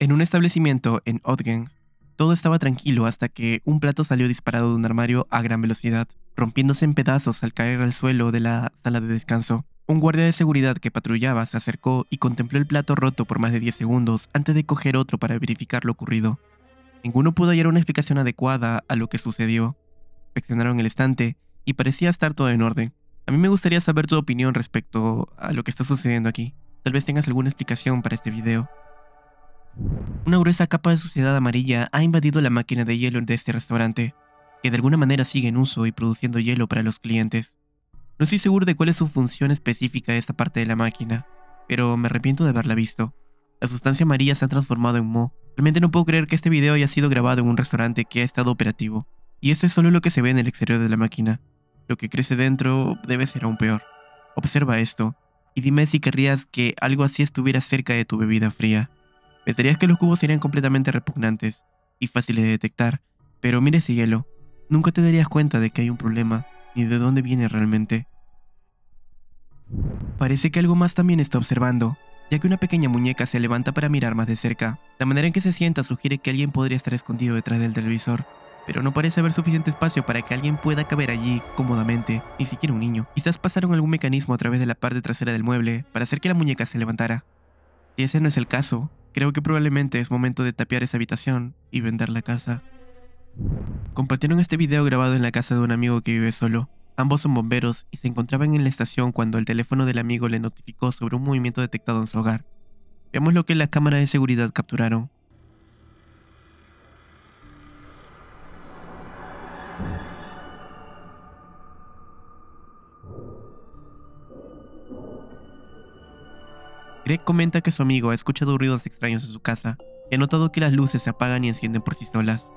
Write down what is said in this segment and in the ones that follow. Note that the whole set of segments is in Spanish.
En un establecimiento en Ogden, todo estaba tranquilo hasta que un plato salió disparado de un armario a gran velocidad, rompiéndose en pedazos al caer al suelo de la sala de descanso. Un guardia de seguridad que patrullaba se acercó y contempló el plato roto por más de 10 segundos antes de coger otro para verificar lo ocurrido. Ninguno pudo hallar una explicación adecuada a lo que sucedió. Inspeccionaron el estante y parecía estar todo en orden. A mí me gustaría saber tu opinión respecto a lo que está sucediendo aquí. Tal vez tengas alguna explicación para este video. Una gruesa capa de suciedad amarilla ha invadido la máquina de hielo de este restaurante, que de alguna manera sigue en uso y produciendo hielo para los clientes. No estoy seguro de cuál es su función específica de esta parte de la máquina, pero me arrepiento de haberla visto. La sustancia amarilla se ha transformado en moho. Realmente no puedo creer que este video haya sido grabado en un restaurante que ha estado operativo. Y esto es solo lo que se ve en el exterior de la máquina. Lo que crece dentro debe ser aún peor. Observa esto, y dime si querrías que algo así estuviera cerca de tu bebida fría. Pensarías que los cubos serían completamente repugnantes y fáciles de detectar, pero mira ese hielo. Nunca te darías cuenta de que hay un problema, ni de dónde viene realmente. Parece que algo más también está observando, ya que una pequeña muñeca se levanta para mirar más de cerca. La manera en que se sienta sugiere que alguien podría estar escondido detrás del televisor, pero no parece haber suficiente espacio para que alguien pueda caber allí cómodamente, ni siquiera un niño. Quizás pasaron algún mecanismo a través de la parte trasera del mueble para hacer que la muñeca se levantara. Si ese no es el caso, creo que probablemente es momento de tapiar esa habitación y vender la casa. Compartieron este video grabado en la casa de un amigo que vive solo. Ambos son bomberos y se encontraban en la estación cuando el teléfono del amigo le notificó sobre un movimiento detectado en su hogar. Veamos lo que las cámaras de seguridad capturaron. Greg comenta que su amigo ha escuchado ruidos extraños en su casa y ha notado que las luces se apagan y encienden por sí solas.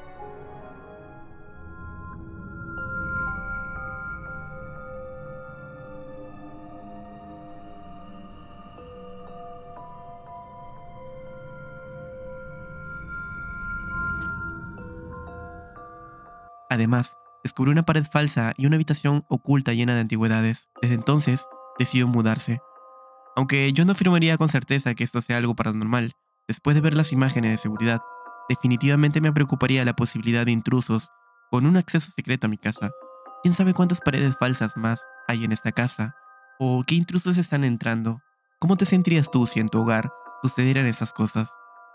Además, descubrió una pared falsa y una habitación oculta llena de antigüedades. Desde entonces, decidió mudarse. Aunque yo no afirmaría con certeza que esto sea algo paranormal, después de ver las imágenes de seguridad, definitivamente me preocuparía la posibilidad de intrusos con un acceso secreto a mi casa. ¿Quién sabe cuántas paredes falsas más hay en esta casa? ¿O qué intrusos están entrando? ¿Cómo te sentirías tú si en tu hogar sucedieran esas cosas?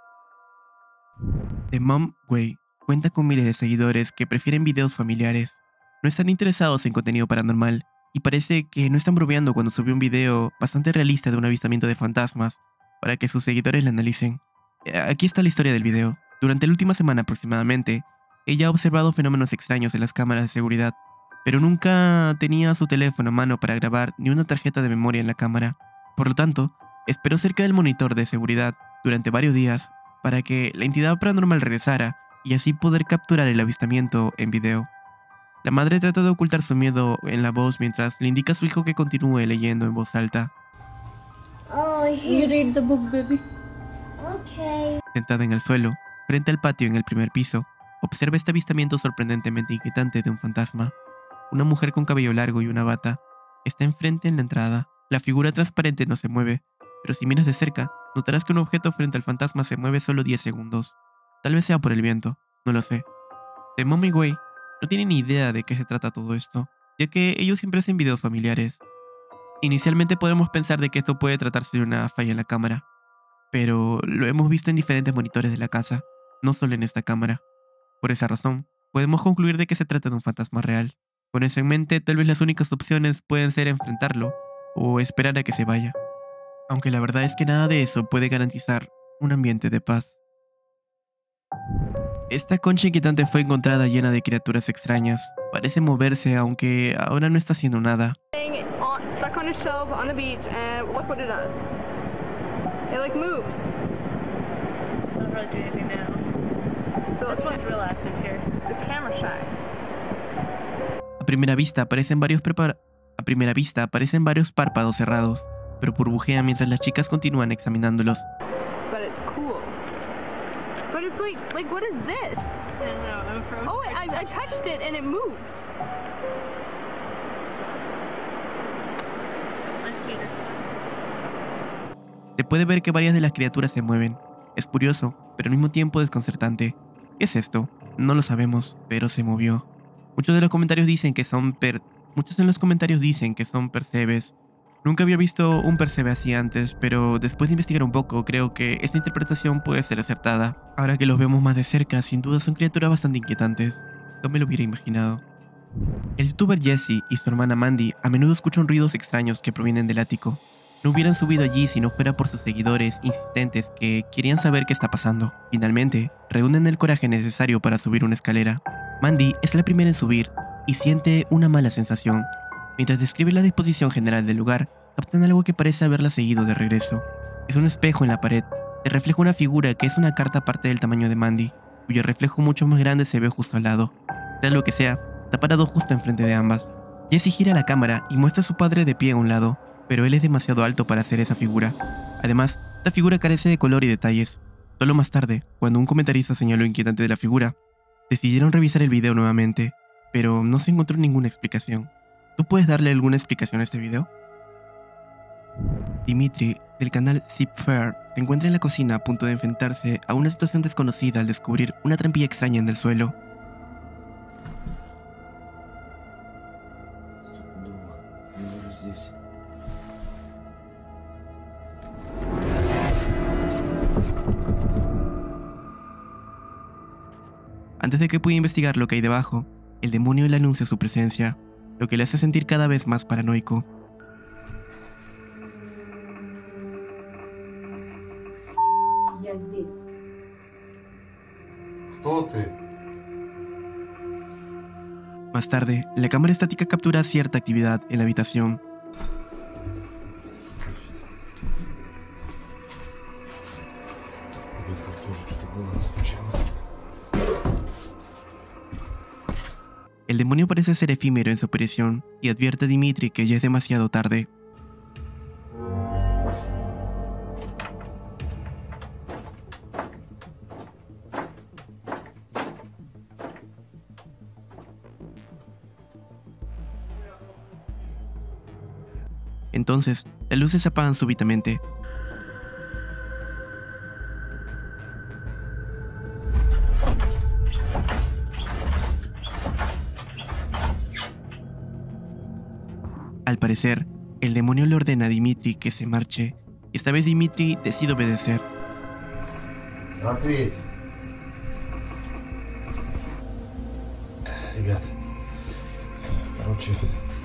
The Mom Way cuenta con miles de seguidores que prefieren videos familiares. No están interesados en contenido paranormal y parece que no están bromeando cuando subió un video bastante realista de un avistamiento de fantasmas para que sus seguidores la analicen. Aquí está la historia del video. Durante la última semana aproximadamente, ella ha observado fenómenos extraños en las cámaras de seguridad, pero nunca tenía su teléfono a mano para grabar ni una tarjeta de memoria en la cámara. Por lo tanto, esperó cerca del monitor de seguridad durante varios días para que la entidad paranormal regresara y así poder capturar el avistamiento en video. La madre trata de ocultar su miedo en la voz mientras le indica a su hijo que continúe leyendo en voz alta. Oh, you read the book, baby. Okay. Sentada en el suelo, frente al patio en el primer piso, observa este avistamiento sorprendentemente inquietante de un fantasma. Una mujer con cabello largo y una bata está enfrente en la entrada. La figura transparente no se mueve, pero si miras de cerca, notarás que un objeto frente al fantasma se mueve solo 10 segundos. Tal vez sea por el viento, no lo sé. The Mommy Way no tiene ni idea de qué se trata todo esto, ya que ellos siempre hacen videos familiares. Inicialmente podemos pensar de que esto puede tratarse de una falla en la cámara, pero lo hemos visto en diferentes monitores de la casa, no solo en esta cámara. Por esa razón, podemos concluir de que se trata de un fantasma real. Con eso en mente, tal vez las únicas opciones pueden ser enfrentarlo o esperar a que se vaya. Aunque la verdad es que nada de eso puede garantizar un ambiente de paz. Esta concha inquietante fue encontrada llena de criaturas extrañas. Parece moverse, aunque ahora no está haciendo nada. Stuck on a shelf on the beach, and look what it does. It like moves. Doesn't really do anything now. So This one's real active here. the camera shy. A primera vista aparecen varios párpados cerrados, pero burbujean mientras las chicas continúan examinándolos. But it's cool. But it's like what is this? I don't know, I'm frozen. Oh, I touched it and it moved. Let's see this. Se puede ver que varias de las criaturas se mueven, Es curioso, pero al mismo tiempo desconcertante. ¿Qué es esto? No lo sabemos, pero se movió. Muchos de los comentarios dicen que son percebes. Nunca había visto un percebe así antes, pero después de investigar un poco, creo que esta interpretación puede ser acertada. Ahora que los vemos más de cerca, sin duda son criaturas bastante inquietantes. No me lo hubiera imaginado. El youtuber Jesse y su hermana Mandy a menudo escuchan ruidos extraños que provienen del ático. No hubieran subido allí si no fuera por sus seguidores insistentes que querían saber qué está pasando. Finalmente, reúnen el coraje necesario para subir una escalera. Mandy es la primera en subir y siente una mala sensación. Mientras describe la disposición general del lugar, captan algo que parece haberla seguido de regreso. Es un espejo en la pared. Se refleja una figura que es una carta aparte del tamaño de Mandy, cuyo reflejo mucho más grande se ve justo al lado. Sea lo que sea, está parado justo enfrente de ambas. Jessie gira la cámara y muestra a su padre de pie a un lado, pero él es demasiado alto para hacer esa figura. Además, esta figura carece de color y detalles. Solo más tarde, cuando un comentarista señaló lo inquietante de la figura, decidieron revisar el video nuevamente, pero no se encontró ninguna explicación. ¿Tú puedes darle alguna explicación a este video? Dimitri, del canal Zip Fair, se encuentra en la cocina a punto de enfrentarse a una situación desconocida al descubrir una trampilla extraña en el suelo. Antes de que pueda investigar lo que hay debajo, el demonio le anuncia su presencia, lo que le hace sentir cada vez más paranoico. Más tarde, la cámara estática captura cierta actividad en la habitación. El demonio parece ser efímero en su aparición y advierte a Dimitri que ya es demasiado tarde. Entonces, las luces se apagan súbitamente. Al parecer, el demonio le ordena a Dimitri que se marche, y esta vez Dimitri decide obedecer. Ответь. Ребят, короче,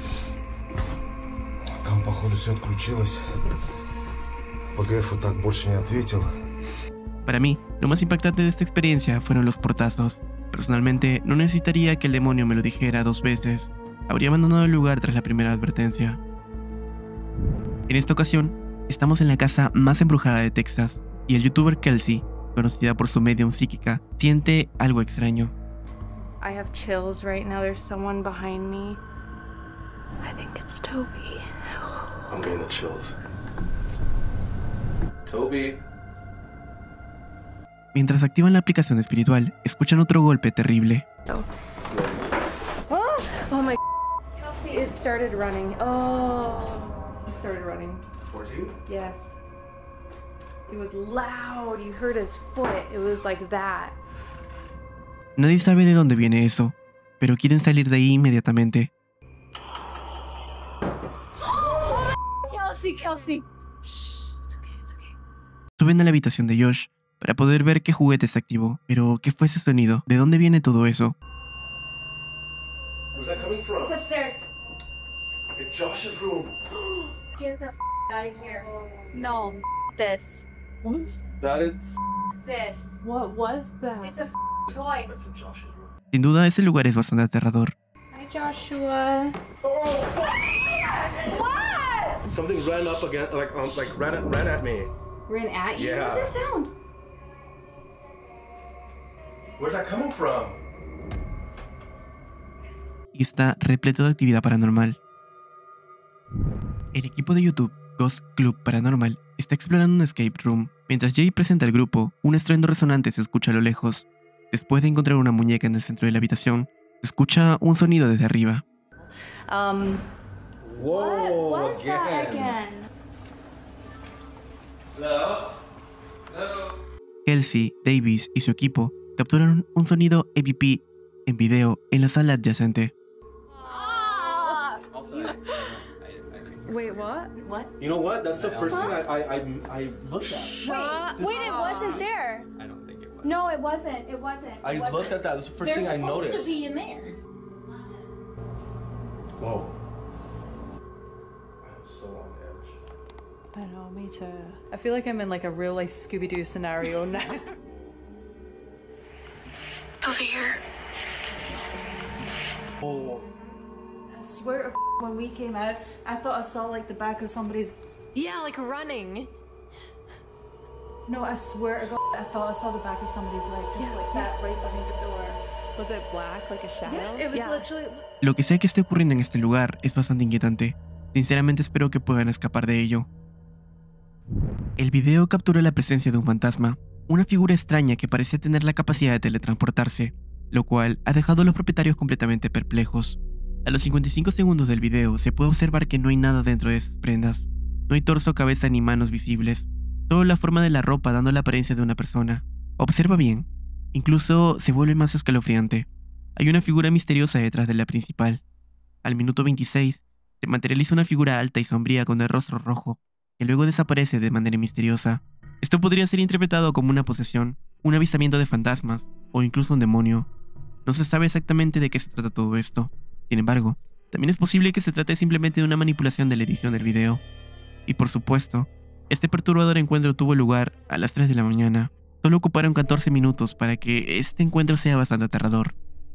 там походу все отключилось. ПГФ вот так больше не ответил. Para mí, lo más impactante de esta experiencia fueron los portazos. Personalmente, no necesitaría que el demonio me lo dijera 2 veces. Habría abandonado el lugar tras la primera advertencia. En esta ocasión, estamos en la casa más embrujada de Texas, y el youtuber Kelsey, conocida por su medium psíquica, siente algo extraño. I have chills right now. There's someone behind me. I think it's Toby. I'm getting the chills. Toby. Mientras activan la aplicación espiritual, escuchan otro golpe terrible. Oh my. Kelsey, it started running. Oh, it started running. Towards you? Yes. It was loud. You heard his foot. It was like that. Nadie sabe de dónde viene eso, pero quieren salir de ahí inmediatamente. Kelsey. Shh, it's okay. Suben a la habitación de Josh para poder ver qué juguete se activó. Pero, ¿qué fue ese sonido? ¿De dónde viene todo eso? Where's that coming from? It's upstairs. It's Josh's room. Get the out of here. No, this. That is. This. What was that? It's a toy. That's in Josh's room. Sin duda, ese lugar es bastante aterrador. Hi, Joshua. What? Something ran up again, ran at me. Ran at you? Yeah. What's that sound? Where's that coming from? Y está repleto de actividad paranormal. El equipo de YouTube Ghost Club Paranormal está explorando un escape room. Mientras Jay presenta al grupo, un estruendo resonante se escucha a lo lejos. Después de encontrar una muñeca en el centro de la habitación, se escucha un sonido desde arriba. Whoa! What was that again? Kelsey, Davis y su equipo capturaron un sonido EVP en video en la sala adyacente. Wait, what? What? You know what? That's the first thing I looked at. Wait, it wasn't there. I don't think it was. No, it wasn't. It wasn't. I looked at that. That's the first thing I noticed. They're supposed to be in there. Whoa. I'm so on edge. I know, me too. I feel like I'm in like a real life Scooby-Doo scenario now. Over here. Oh. I swear to when we came out, I thought I saw like the back of somebody's. Yeah, like running. No, I swear to God, I thought I saw the back of somebody's leg, just like that, right behind the door. Was it black, like a shadow? Yeah, it was literally. Lo que sea que esté ocurriendo en este lugar es bastante inquietante. Sinceramente espero que puedan escapar de ello. El video captura la presencia de un fantasma, una figura extraña que parecía tener la capacidad de teletransportarse, lo cual ha dejado a los propietarios completamente perplejos. A los 55 segundos del video se puede observar que no hay nada dentro de esas prendas. No hay torso, cabeza ni manos visibles, solo la forma de la ropa dando la apariencia de una persona. Observa bien, incluso se vuelve más escalofriante. Hay una figura misteriosa detrás de la principal. Al minuto 26, se materializa una figura alta y sombría con el rostro rojo, que luego desaparece de manera misteriosa. Esto podría ser interpretado como una posesión, un avistamiento de fantasmas, o incluso un demonio. No se sabe exactamente de qué se trata todo esto. Sin embargo, también es posible que se trate simplemente de una manipulación de la edición del video. Y por supuesto, este perturbador encuentro tuvo lugar a las 3 de la mañana. Solo ocuparon 14 minutos para que este encuentro sea bastante aterrador.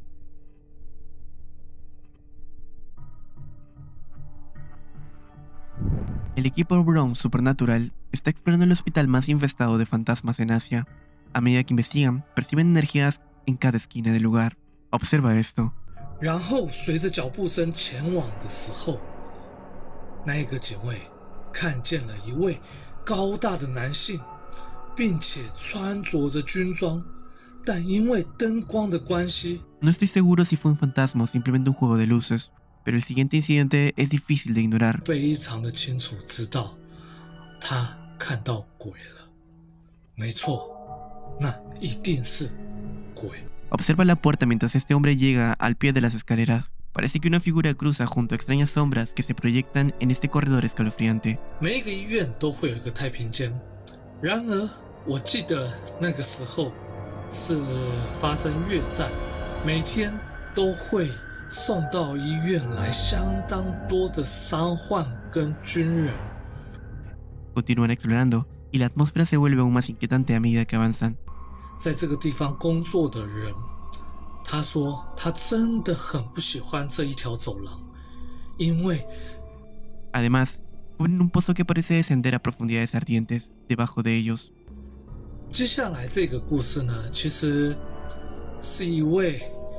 El equipo Brown Supernatural está explorando el hospital más infestado de fantasmas en Asia. A medida que investigan, perciben energías en cada esquina del lugar. Observa esto. 然后随着脚步声前往的时候，那一个警卫看见了一位高大的男性，并且穿着着军装，但因为灯光的关系， No estoy seguro si fue un fantasma o simplemente un juego de luces, pero el siguiente incidente es difícil de ignorar. 非常的清楚知道他看到鬼了。没错，那一定是鬼。 Observa la puerta mientras este hombre llega al pie de las escaleras. Parece que una figura cruza junto a extrañas sombras que se proyectan en este corredor escalofriante. 每一个医院都会有一个太平间，然而我记得那个时候是发生越战，每天都会送到医院来相当多的伤患跟军人。 Continúan explorando y la atmósfera se vuelve aún más inquietante a medida que avanzan. 在这个地方工作的人，他说他真的很不喜欢这一条走廊，因为 Además, cubren un pozo que parece descender a profundidades ardientes debajo de ellos. 接下来这个故事呢，其实是一位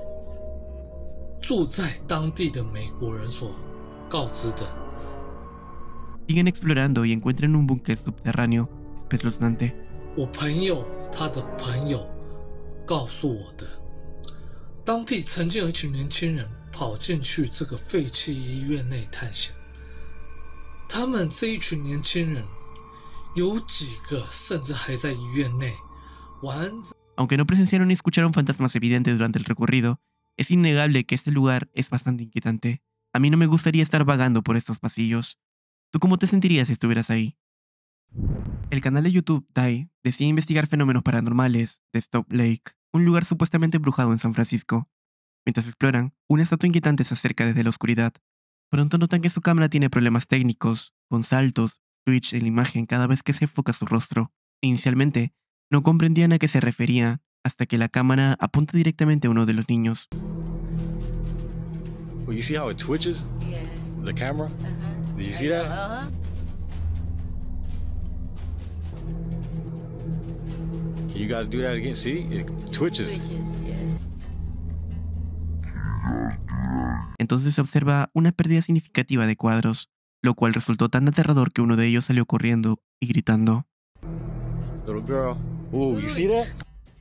住在当地的美国人所告知的。 Siguen explorando y encuentran un búnker subterráneo espeluznante. 我朋友他的朋友告诉我的，当地曾经有一群年轻人跑进去这个废弃医院内探险。他们这一群年轻人，有几个甚至还在医院内完整。 Aunque no presenciaron ni escucharon fantasmas evidentes durante el recorrido, es innegable que este lugar es bastante inquietante. A mí no me gustaría estar vagando por estos pasillos. ¿Tú cómo te sentirías si estuvieras ahí? El canal de YouTube DAI decide investigar fenómenos paranormales de Stop Lake, un lugar supuestamente embrujado en San Francisco. Mientras exploran, una estatua inquietante se acerca desde la oscuridad. Pronto notan que su cámara tiene problemas técnicos, con saltos, switch en la imagen cada vez que se enfoca su rostro. Inicialmente, no comprendían a qué se refería hasta que la cámara apunta directamente a uno de los niños. Well, you see how it twitches? Yeah. The camera? Did you see that? Can you guys do that again? See? It twitches. Entonces se observa una pérdida significativa de cuadros, lo cual resultó tan aterrador que uno de ellos salió corriendo y gritando. Little girl. Ooh, you see that?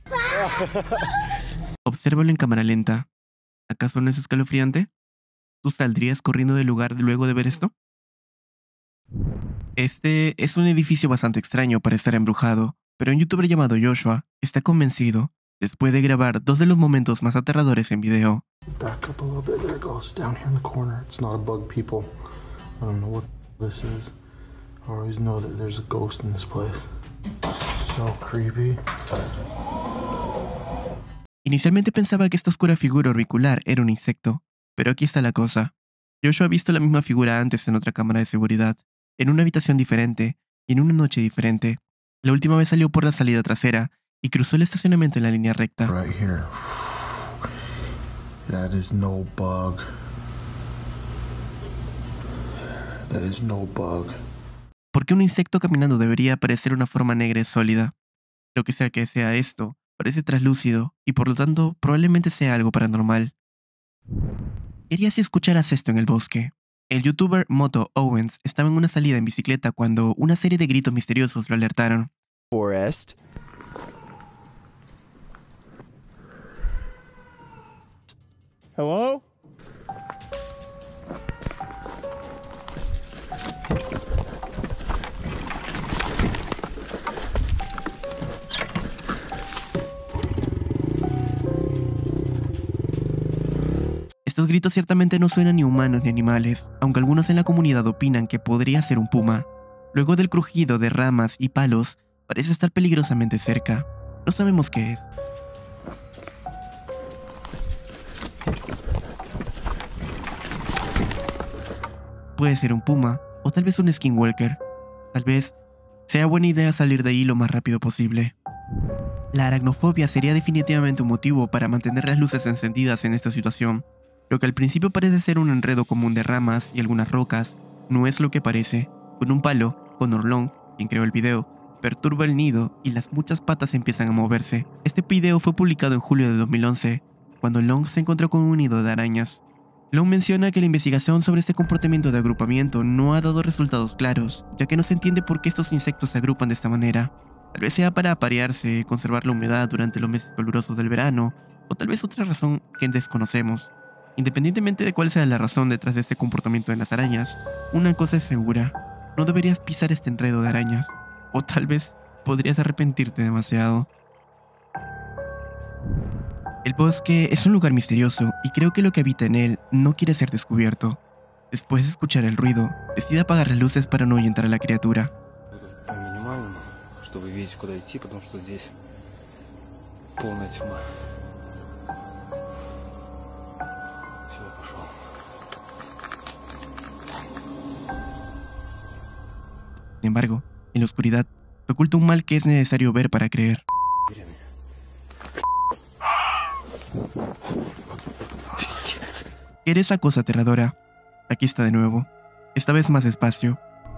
Obsérvalo en cámara lenta. ¿Acaso no es escalofriante? ¿Tú saldrías corriendo del lugar luego de ver esto? Este es un edificio bastante extraño para estar embrujado, Pero un youtuber llamado Joshua está convencido, después de grabar 2 de los momentos más aterradores en video. Back up a little bit. There it goes. Down here in the corner. It's not a bug, people. I don't know what this is. I always know that there's a ghost in this place. So creepy. Inicialmente pensaba que esta oscura figura orbicular era un insecto, pero aquí está la cosa. Joshua ha visto la misma figura antes en otra cámara de seguridad, en una habitación diferente y en una noche diferente. La última vez salió por la salida trasera y cruzó el estacionamiento en la línea recta. Right here. That is no bug. That is no bug. ¿Por qué un insecto caminando debería parecer una forma negra y sólida? Lo que sea esto, parece translúcido y por lo tanto probablemente sea algo paranormal. ¿Qué harías si escucharas esto en el bosque? El youtuber Moto Owens estaba en una salida en bicicleta cuando una serie de gritos misteriosos lo alertaron. Forest. Hello? Estos gritos ciertamente no suenan ni humanos ni animales, aunque algunos en la comunidad opinan que podría ser un puma. Luego del crujido de ramas y palos, parece estar peligrosamente cerca. No sabemos qué es. Puede ser un puma, o tal vez un skinwalker. Tal vez sea buena idea salir de ahí lo más rápido posible. La aracnofobia sería definitivamente un motivo para mantener las luces encendidas en esta situación. Lo que al principio parece ser un enredo común de ramas y algunas rocas, no es lo que parece. Con un palo, Connor Long, quien creó el video, perturba el nido y las muchas patas empiezan a moverse. Este video fue publicado en julio de 2011, cuando Long se encontró con un nido de arañas. Long menciona que la investigación sobre este comportamiento de agrupamiento no ha dado resultados claros, ya que no se entiende por qué estos insectos se agrupan de esta manera. Tal vez sea para aparearse, conservar la humedad durante los meses calurosos del verano, o tal vez otra razón que desconocemos. Independientemente de cuál sea la razón detrás de este comportamiento de las arañas, una cosa es segura, no deberías pisar este enredo de arañas, o tal vez podrías arrepentirte demasiado. El bosque es un lugar misterioso y creo que lo que habita en él no quiere ser descubierto. Después de escuchar el ruido, decide apagar las luces para no ahuyentar a la criatura. Sin embargo, en la oscuridad, se oculta un mal que es necesario ver para creer. ¿Qué era esa cosa aterradora? Aquí está de nuevo, esta vez más despacio.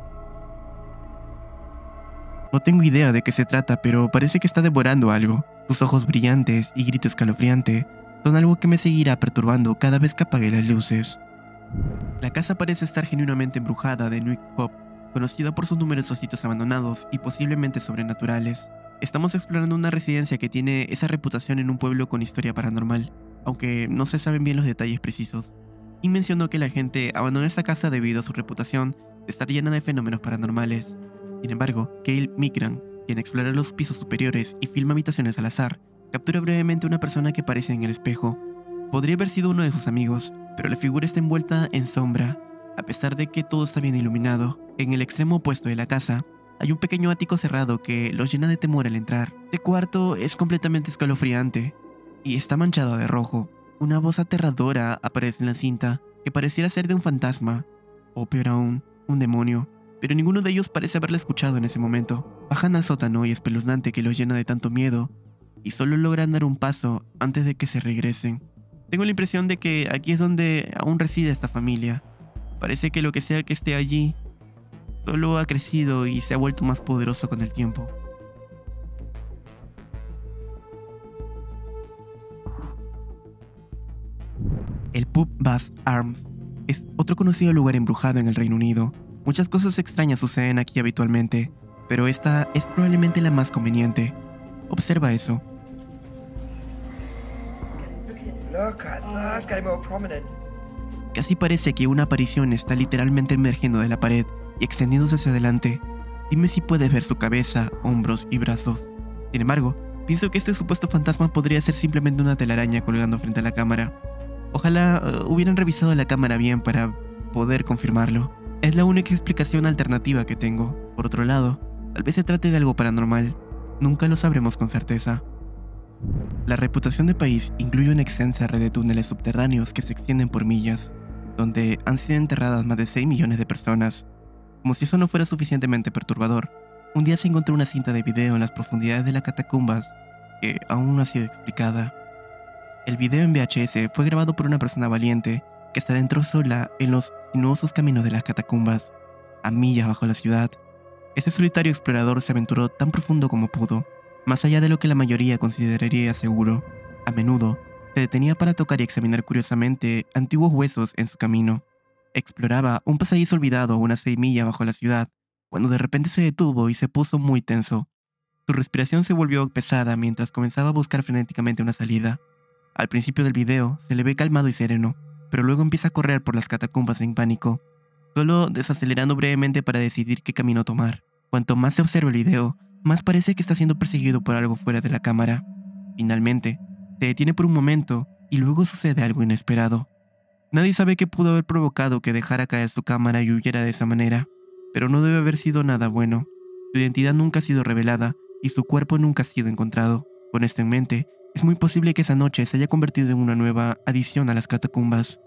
No tengo idea de qué se trata, pero parece que está devorando algo. Sus ojos brillantes y grito escalofriante son algo que me seguirá perturbando cada vez que apague las luces. La casa parece estar genuinamente embrujada de Nuik Pop, conocida por sus numerosos sitios abandonados y posiblemente sobrenaturales. Estamos explorando una residencia que tiene esa reputación en un pueblo con historia paranormal, aunque no se saben bien los detalles precisos. Y mencionó que la gente abandonó esta casa debido a su reputación de estar llena de fenómenos paranormales. Sin embargo, Kyle Mikran, quien explora los pisos superiores y filma habitaciones al azar, captura brevemente a una persona que aparece en el espejo. Podría haber sido uno de sus amigos, pero la figura está envuelta en sombra. A pesar de que todo está bien iluminado, en el extremo opuesto de la casa, hay un pequeño ático cerrado que los llena de temor al entrar. Este cuarto es completamente escalofriante y está manchado de rojo. Una voz aterradora aparece en la cinta que pareciera ser de un fantasma, o peor aún, un demonio, pero ninguno de ellos parece haberla escuchado en ese momento. Bajan al sótano y espeluznante que los llena de tanto miedo y solo logran dar un paso antes de que se regresen. Tengo la impresión de que aquí es donde aún reside esta familia. Parece que lo que sea que esté allí solo ha crecido y se ha vuelto más poderoso con el tiempo. El Pub Bass Arms es otro conocido lugar embrujado en el Reino Unido. Muchas cosas extrañas suceden aquí habitualmente, pero esta es probablemente la más conveniente. Observa eso. Casi parece que una aparición está literalmente emergiendo de la pared y extendiéndose hacia adelante. Dime si puedes ver su cabeza, hombros y brazos. Sin embargo, pienso que este supuesto fantasma podría ser simplemente una telaraña colgando frente a la cámara. Ojalá hubieran revisado la cámara bien para poder confirmarlo. Es la única explicación alternativa que tengo. Por otro lado, tal vez se trate de algo paranormal. Nunca lo sabremos con certeza. La reputación del país incluye una extensa red de túneles subterráneos que se extienden por millas, donde han sido enterradas más de 6 millones de personas. Como si eso no fuera suficientemente perturbador, un día se encontró una cinta de video en las profundidades de las catacumbas que aún no ha sido explicada. El video en VHS fue grabado por una persona valiente que se adentró sola en los sinuosos caminos de las catacumbas, a millas bajo la ciudad. Este solitario explorador se aventuró tan profundo como pudo, más allá de lo que la mayoría consideraría seguro. A menudo, se detenía para tocar y examinar curiosamente antiguos huesos en su camino. Exploraba un pasadizo olvidado a unas 6 millas bajo la ciudad, cuando de repente se detuvo y se puso muy tenso. Su respiración se volvió pesada mientras comenzaba a buscar frenéticamente una salida. Al principio del video, se le ve calmado y sereno, pero luego empieza a correr por las catacumbas en pánico, solo desacelerando brevemente para decidir qué camino tomar. Cuanto más se observa el video, más parece que está siendo perseguido por algo fuera de la cámara. Finalmente, se detiene por un momento y luego sucede algo inesperado. Nadie sabe qué pudo haber provocado que dejara caer su cámara y huyera de esa manera, pero no debe haber sido nada bueno. Su identidad nunca ha sido revelada y su cuerpo nunca ha sido encontrado. Con esto en mente, es muy posible que esa noche se haya convertido en una nueva adición a las catacumbas.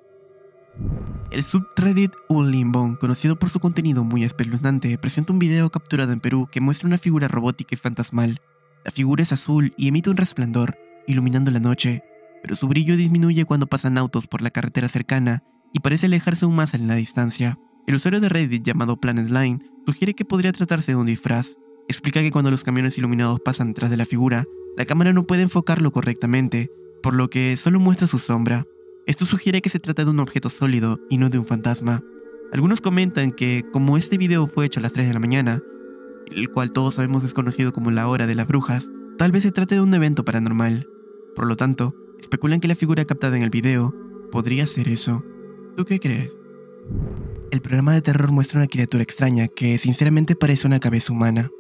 El subreddit Unlimbon, conocido por su contenido muy espeluznante, presenta un video capturado en Perú que muestra una figura robótica y fantasmal. La figura es azul y emite un resplandor, iluminando la noche, pero su brillo disminuye cuando pasan autos por la carretera cercana y parece alejarse aún más en la distancia. El usuario de Reddit llamado PlanetLine sugiere que podría tratarse de un disfraz. Explica que cuando los camiones iluminados pasan detrás de la figura, la cámara no puede enfocarlo correctamente, por lo que solo muestra su sombra. Esto sugiere que se trata de un objeto sólido y no de un fantasma. Algunos comentan que, como este video fue hecho a las 3 de la mañana, el cual todos sabemos es conocido como la hora de las brujas, tal vez se trate de un evento paranormal. Por lo tanto, especulan que la figura captada en el video podría ser eso. ¿Tú qué crees? El programa de terror muestra una criatura extraña que sinceramente parece una cabeza humana.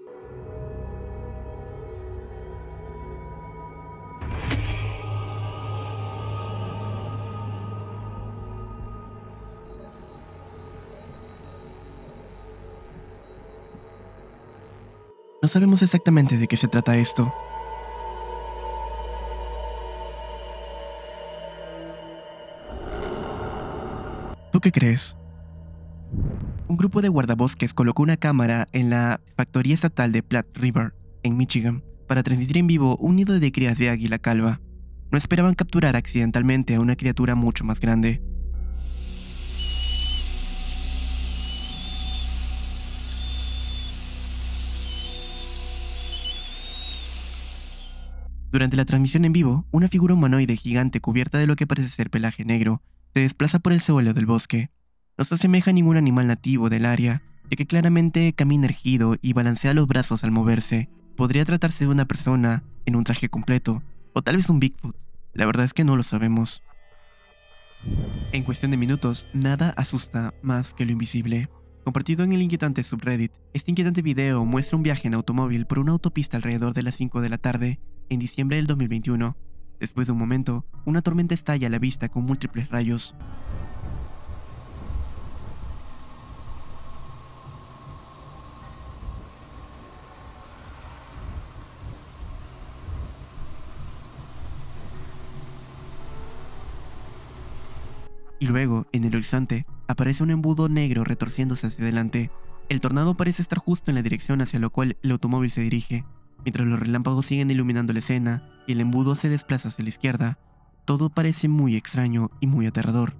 No sabemos exactamente de qué se trata esto. ¿Tú qué crees? Un grupo de guardabosques colocó una cámara en la factoría estatal de Platte River, en Michigan, para transmitir en vivo un nido de crías de águila calva. No esperaban capturar accidentalmente a una criatura mucho más grande. Durante la transmisión en vivo, una figura humanoide gigante cubierta de lo que parece ser pelaje negro se desplaza por el suelo del bosque. No se asemeja a ningún animal nativo del área, ya que claramente camina erguido y balancea los brazos al moverse. Podría tratarse de una persona en un traje completo, o tal vez un Bigfoot. La verdad es que no lo sabemos. En cuestión de minutos, nada asusta más que lo invisible. Compartido en el inquietante subreddit, este inquietante video muestra un viaje en automóvil por una autopista alrededor de las 5 de la tarde, en diciembre del 2021. Después de un momento, una tormenta estalla a la vista con múltiples rayos. Y luego, en el horizonte, aparece un embudo negro retorciéndose hacia adelante. El tornado parece estar justo en la dirección hacia la cual el automóvil se dirige. Mientras los relámpagos siguen iluminando la escena y el embudo se desplaza hacia la izquierda, todo parece muy extraño y muy aterrador.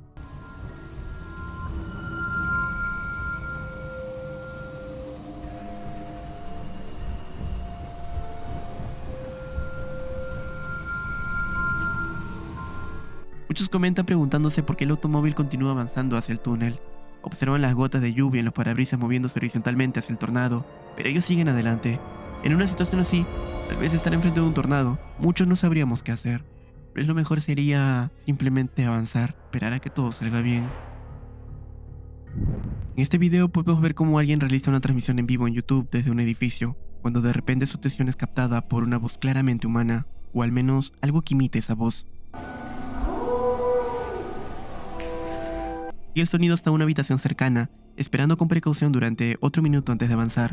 Muchos comentan preguntándose por qué el automóvil continúa avanzando hacia el túnel. Observan las gotas de lluvia en los parabrisas moviéndose horizontalmente hacia el tornado, pero ellos siguen adelante. En una situación así, tal vez estar enfrente de un tornado, muchos no sabríamos qué hacer. Pero lo mejor sería simplemente avanzar, esperar a que todo salga bien. En este video podemos ver cómo alguien realiza una transmisión en vivo en YouTube desde un edificio, cuando de repente su atención es captada por una voz claramente humana, o al menos algo que imite esa voz. Y el sonido hasta una habitación cercana, esperando con precaución durante otro minuto antes de avanzar.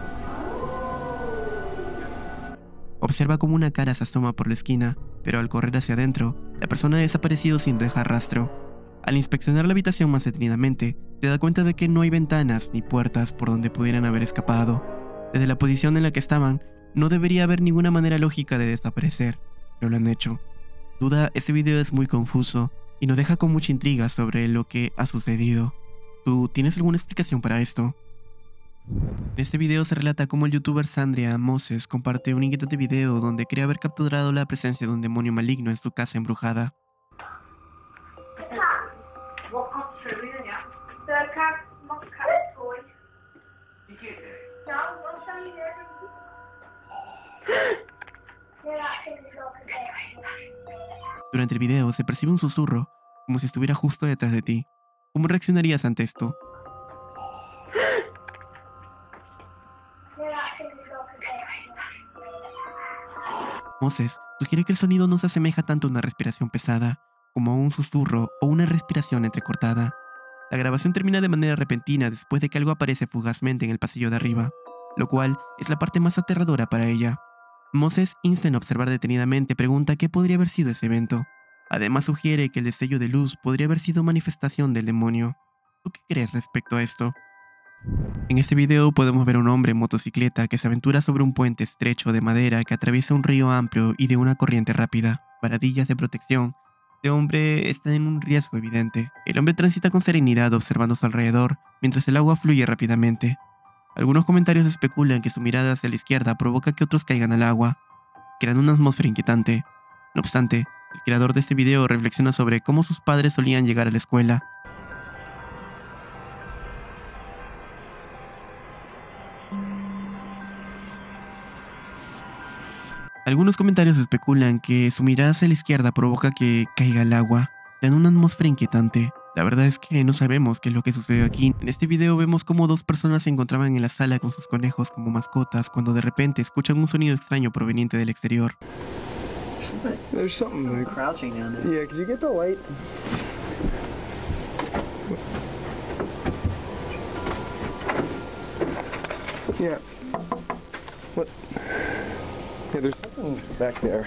Observa cómo una cara se asoma por la esquina, pero al correr hacia adentro, la persona ha desaparecido sin dejar rastro. Al inspeccionar la habitación más detenidamente, se da cuenta de que no hay ventanas ni puertas por donde pudieran haber escapado. Desde la posición en la que estaban, no debería haber ninguna manera lógica de desaparecer, pero lo han hecho. Sin duda, este video es muy confuso y nos deja con mucha intriga sobre lo que ha sucedido. ¿Tú tienes alguna explicación para esto? En este video se relata cómo el youtuber Sandria Moses comparte un inquietante video donde cree haber capturado la presencia de un demonio maligno en su casa embrujada. Durante el video se percibe un susurro, como si estuviera justo detrás de ti. ¿Cómo reaccionarías ante esto? Moses sugiere que el sonido no se asemeja tanto a una respiración pesada, como a un susurro o una respiración entrecortada. La grabación termina de manera repentina después de que algo aparece fugazmente en el pasillo de arriba, lo cual es la parte más aterradora para ella. Moses insta en observar detenidamente, pregunta qué podría haber sido ese evento. Además sugiere que el destello de luz podría haber sido manifestación del demonio. ¿Tú qué crees respecto a esto? En este video podemos ver a un hombre en motocicleta que se aventura sobre un puente estrecho de madera que atraviesa un río amplio y de una corriente rápida. Varadillas de protección. Este hombre está en un riesgo evidente. El hombre transita con serenidad observando su alrededor, mientras el agua fluye rápidamente. Algunos comentarios especulan que su mirada hacia la izquierda provoca que otros caigan al agua, creando una atmósfera inquietante. No obstante, el creador de este video reflexiona sobre cómo sus padres solían llegar a la escuela. Algunos comentarios especulan que su mirada hacia la izquierda provoca que caiga al agua, creando una atmósfera inquietante. La verdad es que no sabemos qué es lo que sucedió aquí. En este video vemos cómo dos personas se encontraban en la sala con sus conejos como mascotas cuando de repente escuchan un sonido extraño proveniente del exterior. There's something like crouching down there. Yeah, could you get the light? Yeah. What? Yeah, there's something back there.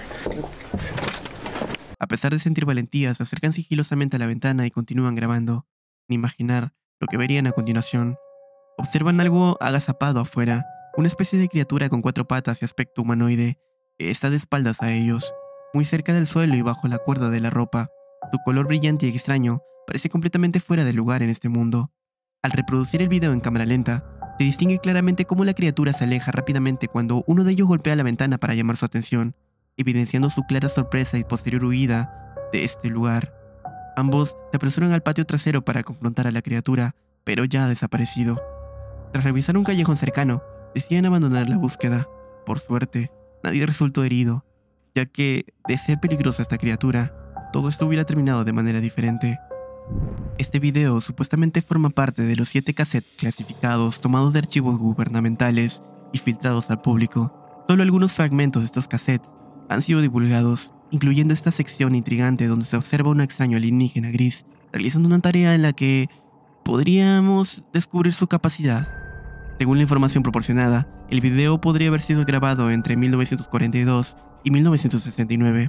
A pesar de sentir valentía, se acercan sigilosamente a la ventana y continúan grabando, sin imaginar lo que verían a continuación. Observan algo agazapado afuera, una especie de criatura con 4 patas y aspecto humanoide, que está de espaldas a ellos, muy cerca del suelo y bajo la cuerda de la ropa. Su color brillante y extraño parece completamente fuera de lugar en este mundo. Al reproducir el video en cámara lenta, se distingue claramente cómo la criatura se aleja rápidamente cuando uno de ellos golpea la ventana para llamar su atención, evidenciando su clara sorpresa y posterior huida de este lugar. Ambos se apresuran al patio trasero para confrontar a la criatura, pero ya ha desaparecido. Tras revisar un callejón cercano, deciden abandonar la búsqueda. Por suerte, nadie resultó herido, ya que, de ser peligrosa esta criatura, todo esto hubiera terminado de manera diferente. Este video supuestamente forma parte de los 7 cassettes clasificados tomados de archivos gubernamentales y filtrados al público. Solo algunos fragmentos de estos cassettes han sido divulgados, incluyendo esta sección intrigante donde se observa un extraño alienígena gris realizando una tarea en la que podríamos descubrir su capacidad. Según la información proporcionada, el video podría haber sido grabado entre 1942 y 1969.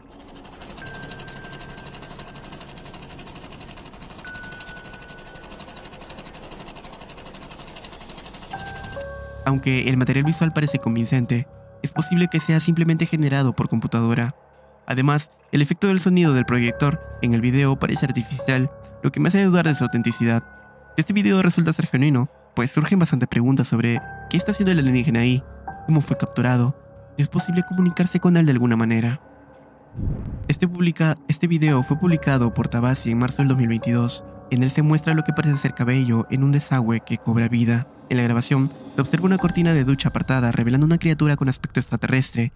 Aunque el material visual parece convincente, es posible que sea simplemente generado por computadora. Además, el efecto del sonido del proyector en el video parece artificial, lo que me hace dudar de su autenticidad. Si este video resulta ser genuino, pues surgen bastantes preguntas sobre qué está haciendo el alienígena ahí, cómo fue capturado, si es posible comunicarse con él de alguna manera. Este video fue publicado por Tabasi en marzo del 2022. En él se muestra lo que parece ser cabello en un desagüe que cobra vida. En la grabación, se observa una cortina de ducha apartada revelando una criatura con aspecto extraterrestre.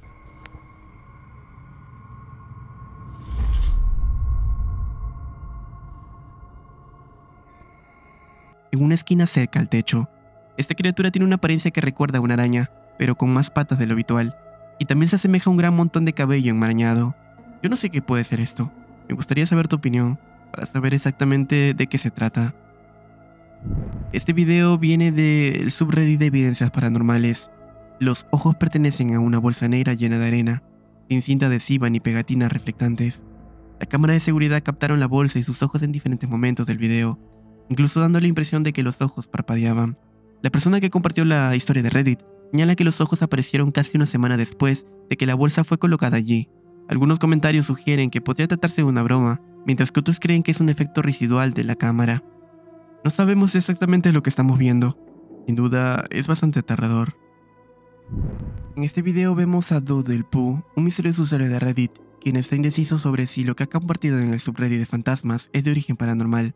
en una esquina cerca al techo. Esta criatura tiene una apariencia que recuerda a una araña, pero con más patas de lo habitual, y también se asemeja a un gran montón de cabello enmarañado. Yo no sé qué puede ser esto. Me gustaría saber tu opinión, para saber exactamente de qué se trata. Este video viene del subreddit de evidencias paranormales. Los ojos pertenecen a una bolsa negra llena de arena, sin cinta adhesiva ni pegatinas reflectantes. La cámara de seguridad captaron la bolsa y sus ojos en diferentes momentos del video, incluso dando la impresión de que los ojos parpadeaban. La persona que compartió la historia de Reddit señala que los ojos aparecieron casi una semana después de que la bolsa fue colocada allí. Algunos comentarios sugieren que podría tratarse de una broma, mientras que otros creen que es un efecto residual de la cámara. No sabemos exactamente lo que estamos viendo. Sin duda, es bastante aterrador. En este video vemos a Doodlepoo, un misterioso usuario de Reddit, quien está indeciso sobre si lo que ha compartido en el subreddit de fantasmas es de origen paranormal.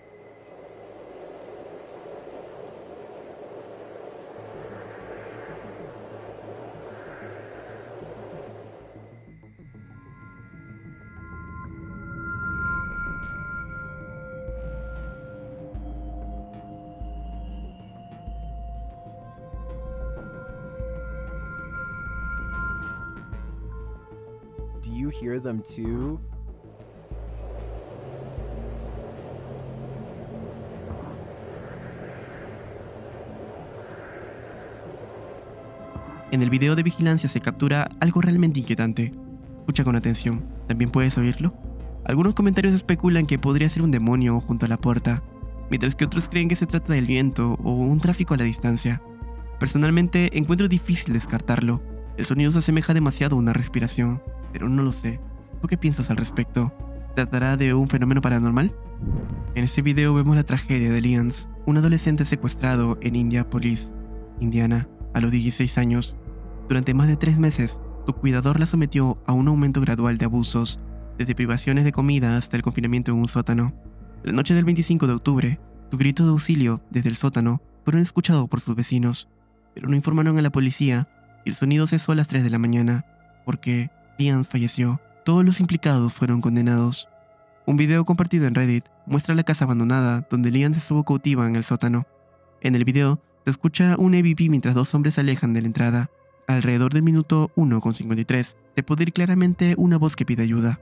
Do you hear them too? En el video de vigilancia se captura algo realmente inquietante. Escucha con atención, ¿también puedes oírlo? Algunos comentarios especulan que podría ser un demonio junto a la puerta, mientras que otros creen que se trata del viento o un tráfico a la distancia. Personalmente encuentro difícil descartarlo. El sonido se asemeja demasiado a una respiración, pero no lo sé. ¿Tú qué piensas al respecto? ¿Tratará de un fenómeno paranormal? En este video vemos la tragedia de Lians, un adolescente secuestrado en Indianapolis, Indiana, a los 16 años. Durante más de 3 meses, su cuidador la sometió a un aumento gradual de abusos, desde privaciones de comida hasta el confinamiento en un sótano. La noche del 25 de octubre, sus gritos de auxilio desde el sótano fueron escuchados por sus vecinos, pero no informaron a la policía y el sonido cesó a las 3 de la mañana, porque Lians falleció. Todos los implicados fueron condenados. Un video compartido en Reddit muestra la casa abandonada donde Lians estuvo cautiva en el sótano. En el video se escucha un EVP mientras 2 hombres se alejan de la entrada. Alrededor del minuto 1:53 se puede oír claramente una voz que pide ayuda.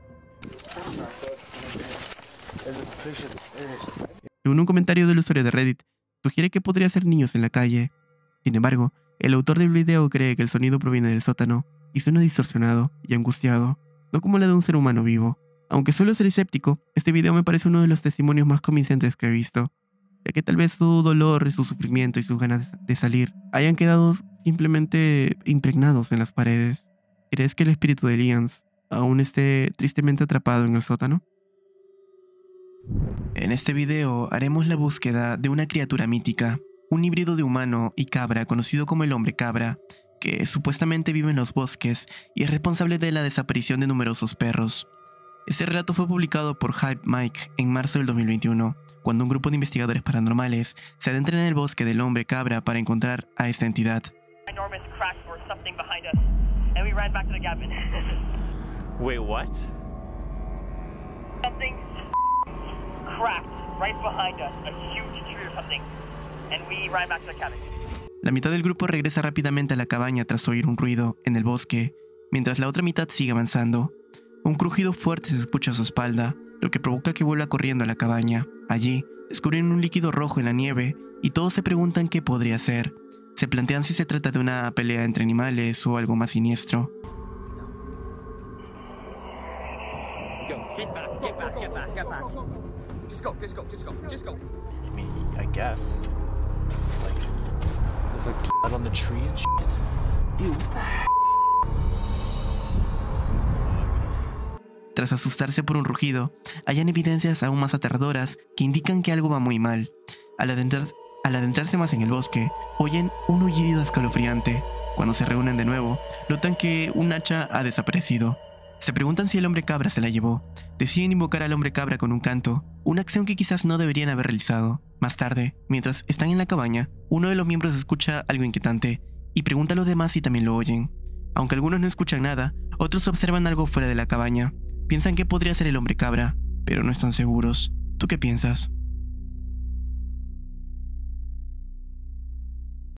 Según un comentario del usuario de Reddit, sugiere que podría ser niños en la calle. Sin embargo, el autor del video cree que el sonido proviene del sótano y suena distorsionado y angustiado, no como la de un ser humano vivo. Aunque suelo ser escéptico, este video me parece uno de los testimonios más convincentes que he visto, ya que tal vez su dolor, su sufrimiento y sus ganas de salir hayan quedado simplemente impregnados en las paredes. ¿Crees que el espíritu de Lians aún esté tristemente atrapado en el sótano? En este video haremos la búsqueda de una criatura mítica, un híbrido de humano y cabra conocido como el hombre cabra, que supuestamente vive en los bosques y es responsable de la desaparición de numerosos perros. Este relato fue publicado por Hype Mike en marzo del 2021, cuando un grupo de investigadores paranormales se adentran en el bosque del hombre cabra para encontrar a esta entidad. Wait, what? Something cracked right behind us, a huge tree or something, and we ran back to the cabin. La mitad del grupo regresa rápidamente a la cabaña tras oír un ruido en el bosque, mientras la otra mitad sigue avanzando. Un crujido fuerte se escucha a su espalda, lo que provoca que vuelva corriendo a la cabaña. Allí, descubren un líquido rojo en la nieve y todos se preguntan qué podría ser. Se plantean si se trata de una pelea entre animales o algo más siniestro. Get back. Just go. I mean, I guess. Like, there's like blood on the tree and shit. Ew, what the heck? Tras asustarse por un rugido, hallan evidencias aún más aterradoras que indican que algo va muy mal. Al adentrarse más en el bosque, oyen un aullido escalofriante. Cuando se reúnen de nuevo, notan que un hacha ha desaparecido. Se preguntan si el hombre cabra se la llevó. Deciden invocar al hombre cabra con un canto, una acción que quizás no deberían haber realizado. Más tarde, mientras están en la cabaña, uno de los miembros escucha algo inquietante y pregunta a los demás si también lo oyen. Aunque algunos no escuchan nada, otros observan algo fuera de la cabaña. Piensan que podría ser el hombre cabra, pero no están seguros. ¿Tú qué piensas?